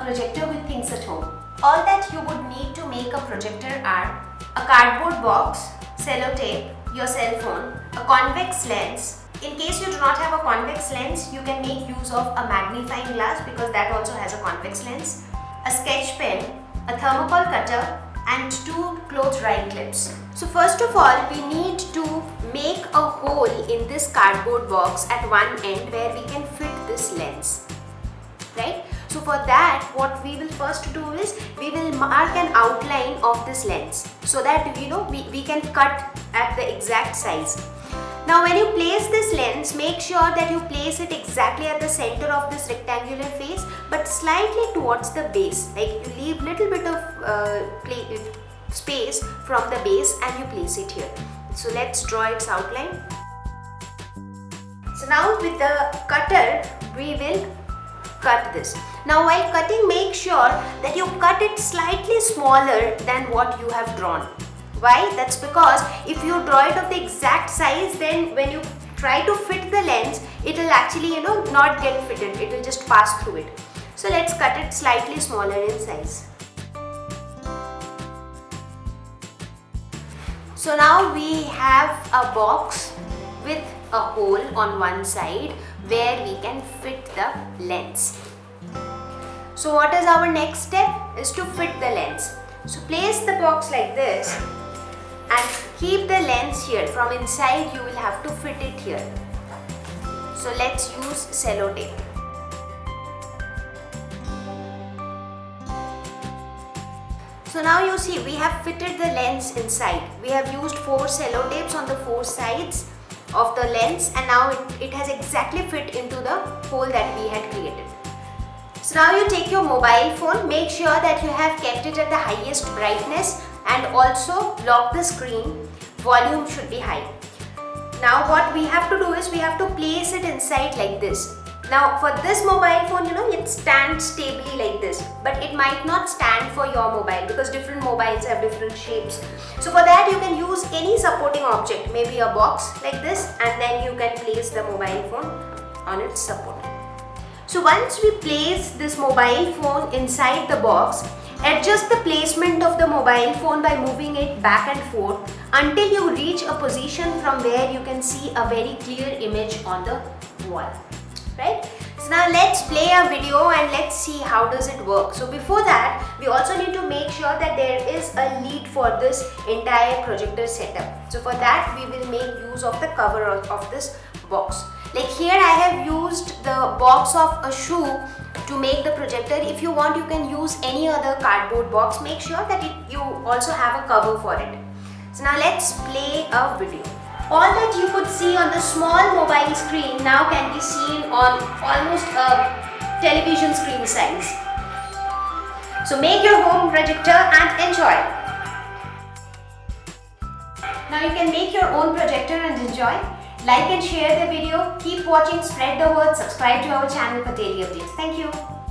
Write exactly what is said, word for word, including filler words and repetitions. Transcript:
projector with things at home. All that you would need to make a projector are a cardboard box, sellotape, your cell phone, a convex lens. In case you do not have a convex lens, you can make use of a magnifying glass because that also has a convex lens, a sketch pen, a thermocol cutter and two cloth drying clips. So first of all, we need to make a hole in this cardboard box at one end where we can fit this lens, right? So for that, what we will first do is we will mark an outline of this lens so that you know we, we can cut at the exact size. Now when you place this lens, make sure that you place it exactly at the center of this rectangular face but slightly towards the base. Like you leave little bit of uh, play, space from the base and you place it here. So let's draw its outline. So now with the cutter, we will cut this. Now while cutting, make sure that you cut it slightly smaller than what you have drawn. Why? That's because if you draw it of the exact size, then when you try to fit the lens, it will actually you know not get fitted. It will just pass through it. So let's cut it slightly smaller in size. So now we have a box with a hole on one side where we can fit the lens. So what is our next step? Is to fit the lens. So place the box like this and keep the lens here. From inside you will have to fit it here. So let's use sellotape. So now you see we have fitted the lens inside. We have used four sellotapes on the four sides of the lens and now it, it has exactly fit into the hole that we had created. So now you take your mobile phone, make sure that you have kept it at the highest brightness and also lock the screen. Volume should be high. Now what we have to do is we have to place it inside like this. Now for this mobile phone, you know, it stands stably like this, but it might not stand for your mobile because different mobiles have different shapes. So for that you can use any supporting object, maybe a box like this, and then you can place the mobile phone on its support. So once we place this mobile phone inside the box, adjust the placement of the mobile phone by moving it back and forth until you reach a position from where you can see a very clear image on the wall. Right? So now let's play a video and let's see how does it work. So before that, we also need to make sure that there is a lid for this entire projector setup. So for that, we will make use of the cover of, of this box. Like here I have used the box of a shoe to make the projector. If you want, you can use any other cardboard box. Make sure that it, you also have a cover for it. So now let's play a video. All that you could see on the small mobile screen now can be seen on almost a television screen size. So make your home projector and enjoy. Now you can make your own projector and enjoy. Like and share the video. Keep watching, spread the word, subscribe to our channel for daily updates. Thank you.